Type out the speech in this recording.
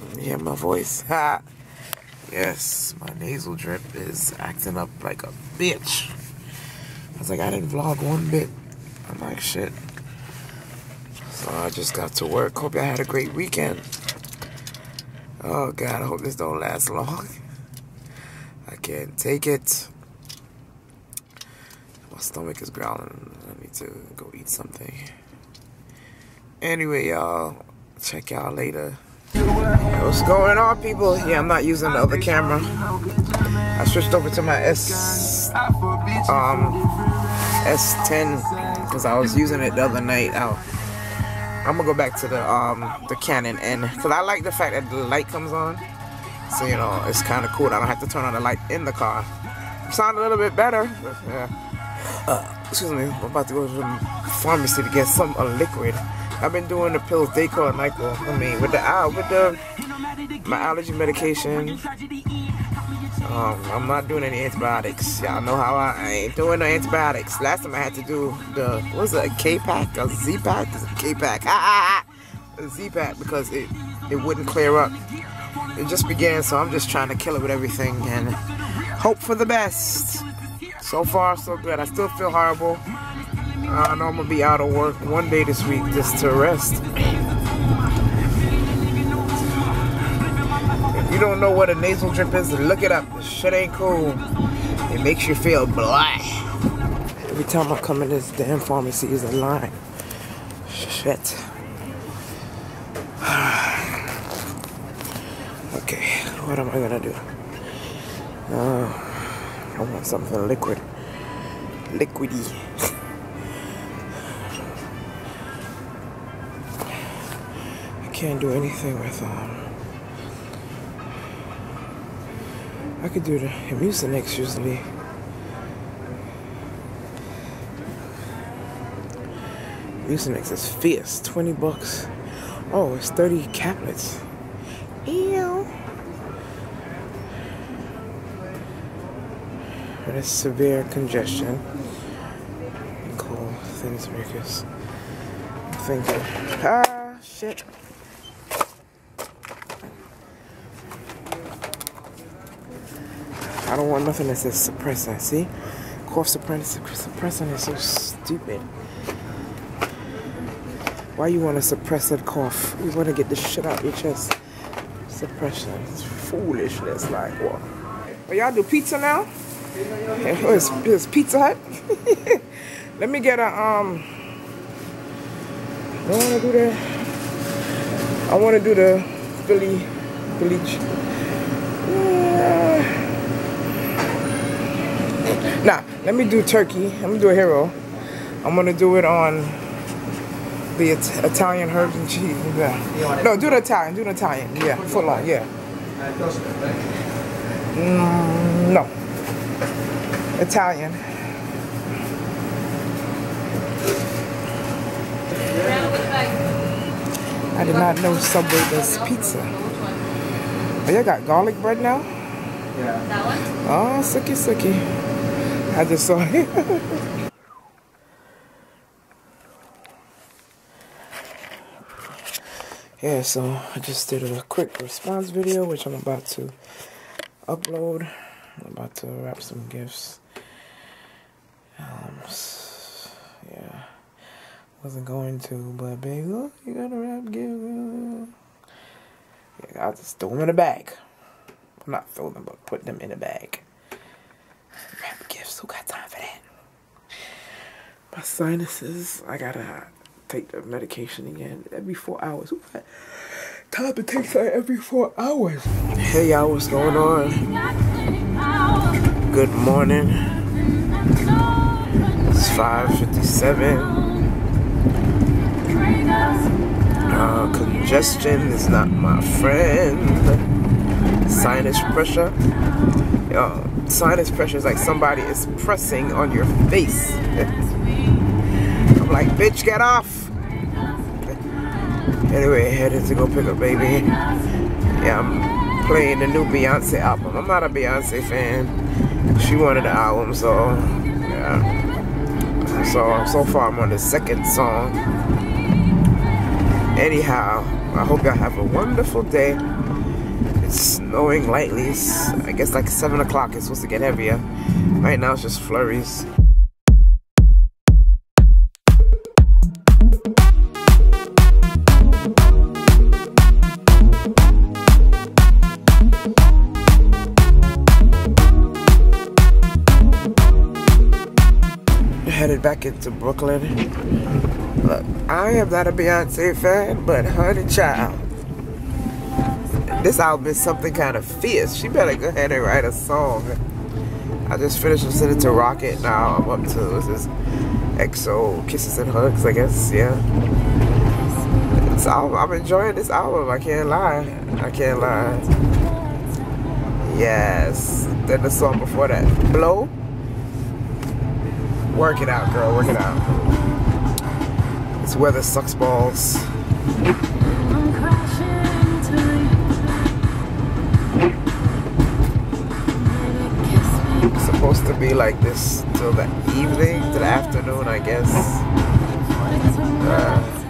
Yeah, my voice. Ha! Yes, my nasal drip is acting up like a bitch. I was like, I didn't vlog one bit. I'm like, shit. So I just got to work. Hope y'all had a great weekend. Oh God, I hope this don't last long. I can't take it. My stomach is growling. I need to go eat something. Anyway, y'all, check y'all later. What's going on, people? Yeah, I'm not using the other camera. I switched over to my S10 because I was using it the other night. I'm gonna go back to the Canon N because I like the fact that the light comes on. So you know, it's kind of cool. I don't have to turn on the light in the car. Sound a little bit better. But, yeah. Excuse me. I'm about to go to the pharmacy to get some liquid. I've been doing the pills Dayquil and Nyquil. I mean, with my allergy medication. I'm not doing any antibiotics. Y'all know how I ain't doing no antibiotics. Last time I had to do the, what was it, a K-Pack? A Z-Pack? A K-Pack. A Z-Pack because it wouldn't clear up. It just began, so I'm just trying to kill it with everything and hope for the best. So far, so good. I still feel horrible. I know I'm going to be out of work one day this week just to rest. If you don't know what a nasal drip is, look it up. This shit ain't cool. It makes you feel blah. Every time I come in this damn pharmacy is a line. Shit. Okay, what am I going to do? I want something liquid. Liquidy. Can't do anything with I could do the Mucinex usually. Mucinex is fierce, 20 bucks. Oh, it's 30 caplets. Ew. But it's severe congestion. Cool, things mucus. I'm thinking, shit. I don't want nothing that says suppressant. See? Cough suppressant is so stupid. Why you want to suppress that cough? You want to get this shit out your chest. Suppression. It's foolishness. Like, what? Oh, y'all do pizza now? It's Pizza Hut? Let me get a, I want to do the Philly. Nah, let me do turkey. I'm gonna do a hero. I'm gonna do it on the Italian herbs and cheese. Yeah. No, do the Italian. Do the Italian. Yeah, full on. Yeah. No. Italian. I did not know Subway does pizza. Oh, y'all got garlic bread now? Yeah. That one? Oh, sucky. I just saw it. Yeah, so I just did a quick response video, which I'm about to upload. I'm about to wrap some gifts. Yeah. Wasn't going to, but baby, look, you gotta wrap gifts. Yeah, I'll just throw them in a bag. Well, not throw them, but put them in a bag. Wrap gifts, who got time for that? My sinuses, I gotta take the medication again every 4 hours. Who got time to take that every 4 hours? Hey y'all, what's going on? Good morning. It's 5:57. Congestion is not my friend. Sinus pressure. Yo, sinus pressure is like somebody is pressing on your face. I'm like, bitch, get off. Anyway, headed to go pick up baby. Yeah, I'm playing the new Beyonce album. I'm not a Beyonce fan. She wanted the album, so yeah. So far I'm on the second song. Anyhow, I hope y'all have a wonderful day. It's snowing lightly. I guess like 7 o'clock it's supposed to get heavier. Right now it's just flurries. Headed back into Brooklyn. Look, I am not a Beyonce fan, but honey child, this album is something kind of fierce. She better go ahead and write a song. I just finished listening to Rocket. Now I'm up to this is EXO Kisses and Hugs, I guess. Yeah, I'm enjoying this album. I can't lie. I can't lie. Yes. Then the song before that, Blow. Work it out, girl. Work it out. This weather sucks balls. It's supposed to be like this till the evening, to the afternoon, I guess.